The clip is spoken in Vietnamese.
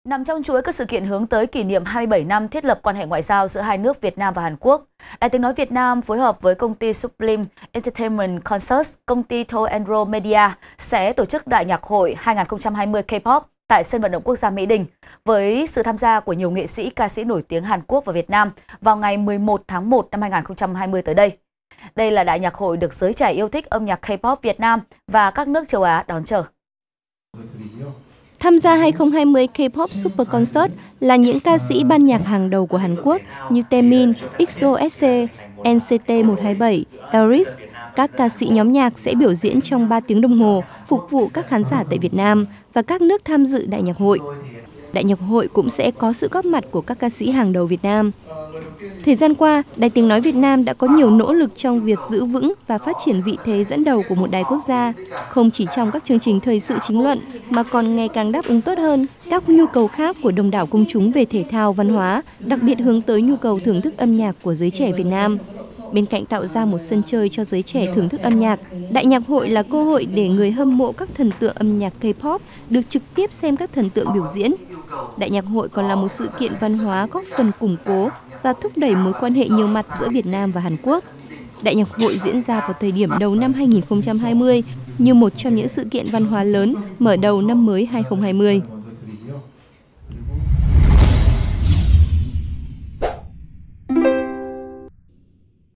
Nằm trong chuỗi các sự kiện hướng tới kỷ niệm 27 năm thiết lập quan hệ ngoại giao giữa hai nước Việt Nam và Hàn Quốc, Đài Tiếng nói Việt Nam phối hợp với công ty Sublime Entertainment Concerts, công ty Toe Enro Media sẽ tổ chức Đại nhạc hội 2020 K-pop tại sân vận động quốc gia Mỹ Đình với sự tham gia của nhiều nghệ sĩ, ca sĩ nổi tiếng Hàn Quốc và Việt Nam vào ngày 11 tháng 1 năm 2020 tới đây. Đây là đại nhạc hội được giới trẻ yêu thích âm nhạc K-pop Việt Nam và các nước châu Á đón chờ. Tham gia 2020 K-pop Super Concert là những ca sĩ ban nhạc hàng đầu của Hàn Quốc như Taemin, EXO-SC, NCT127, Aris. Các ca sĩ nhóm nhạc sẽ biểu diễn trong 3 tiếng đồng hồ, phục vụ các khán giả tại Việt Nam và các nước tham dự đại nhạc hội. Đại nhạc hội cũng sẽ có sự góp mặt của các ca sĩ hàng đầu Việt Nam. Thời gian qua, Đài Tiếng nói Việt Nam đã có nhiều nỗ lực trong việc giữ vững và phát triển vị thế dẫn đầu của một đài quốc gia, không chỉ trong các chương trình thời sự chính luận mà còn ngày càng đáp ứng tốt hơn các nhu cầu khác của đông đảo công chúng về thể thao, văn hóa, đặc biệt hướng tới nhu cầu thưởng thức âm nhạc của giới trẻ Việt Nam. Bên cạnh tạo ra một sân chơi cho giới trẻ thưởng thức âm nhạc, Đại nhạc hội là cơ hội để người hâm mộ các thần tượng âm nhạc K-pop được trực tiếp xem các thần tượng biểu diễn. Đại nhạc hội còn là một sự kiện văn hóa góp phần củng cố và thúc đẩy mối quan hệ nhiều mặt giữa Việt Nam và Hàn Quốc. Đại nhạc hội diễn ra vào thời điểm đầu năm 2020 như một trong những sự kiện văn hóa lớn mở đầu năm mới 2020.